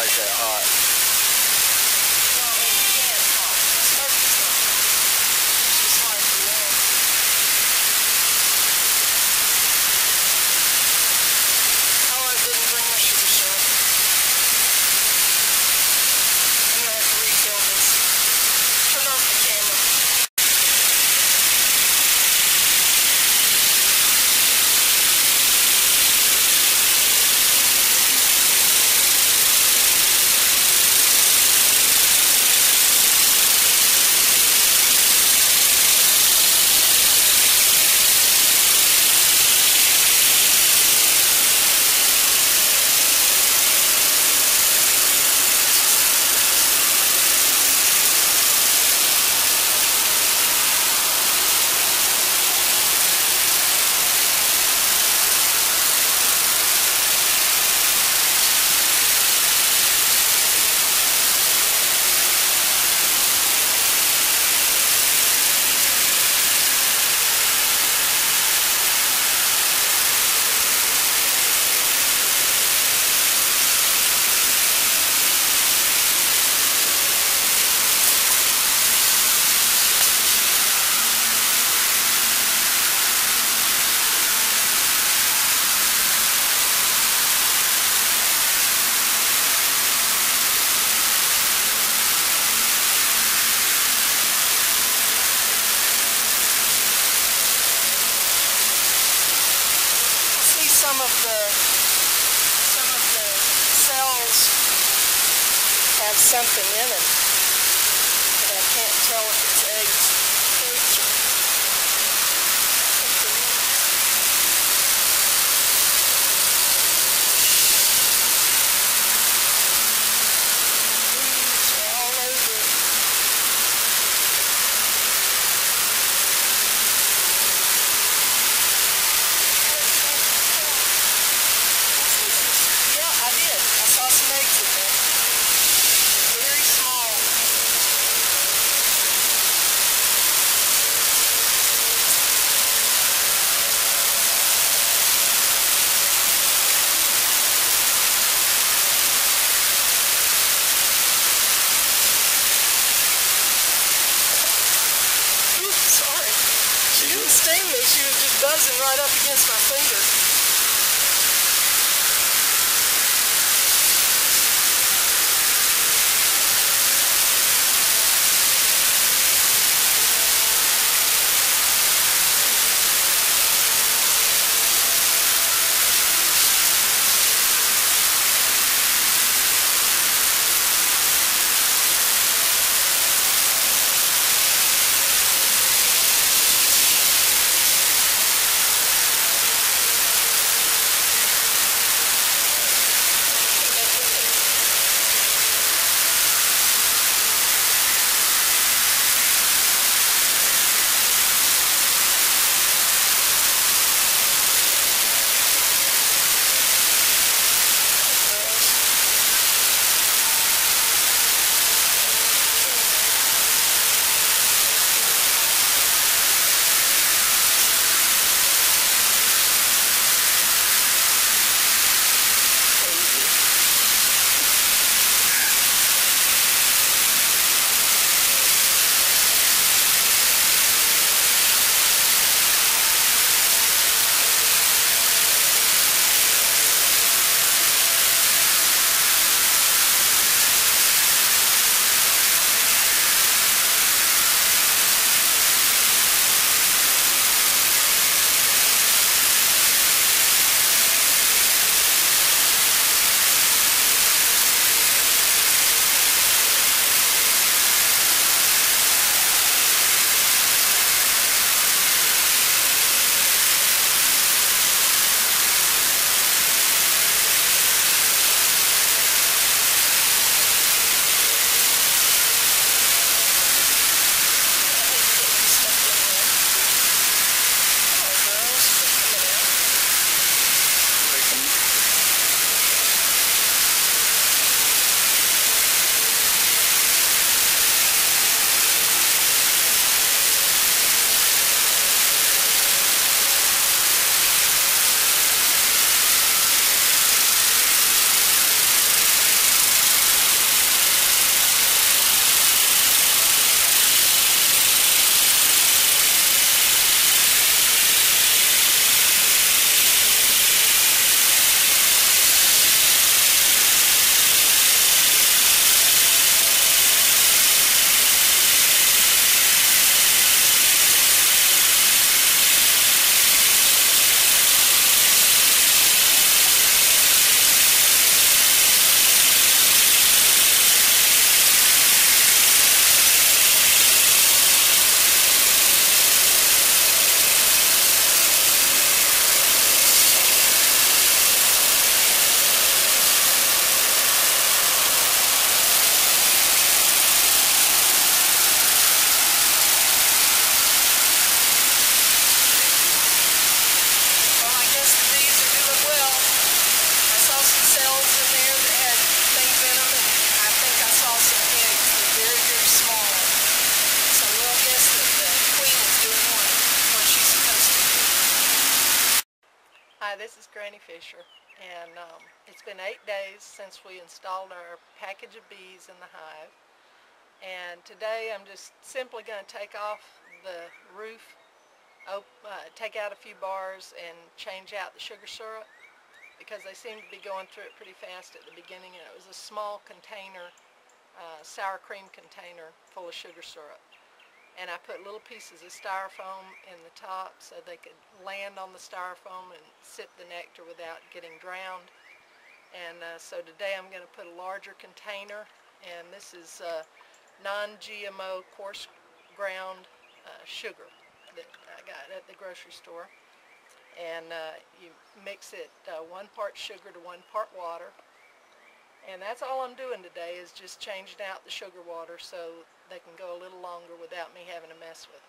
like that hot. No, it can hot. The smoke is not hot. It's just hard to warm. Oh, it didn't bring my sugar syrup. I'm gonna have to refill this. Turn off the camera. Some of the cells have something in them, but I can't tell if it's eggs or something in them. Leaves are all over it. Yeah, I did. I saw some eggs in there. Very small. Oops, sorry. She didn't sting me. She was just buzzing right up against my finger. Hi, this is Granny Fisher, and it's been 8 days since we installed our package of bees in the hive. And today I'm just simply going to take off the roof, take out a few bars, and change out the sugar syrup because they seem to be going through it pretty fast at the beginning. And it was a small container, sour cream container full of sugar syrup. And I put little pieces of styrofoam in the top so they could land on the styrofoam and sip the nectar without getting drowned. And so today I'm going to put a larger container, and this is non-GMO coarse ground sugar that I got at the grocery store. And you mix it 1 part sugar to 1 part water. And that's all I'm doing today, is just changing out the sugar water so they can go a little longer without me having to mess with them.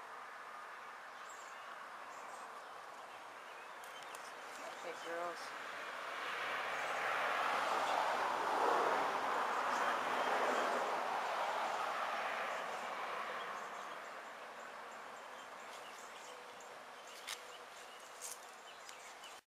Hey girls.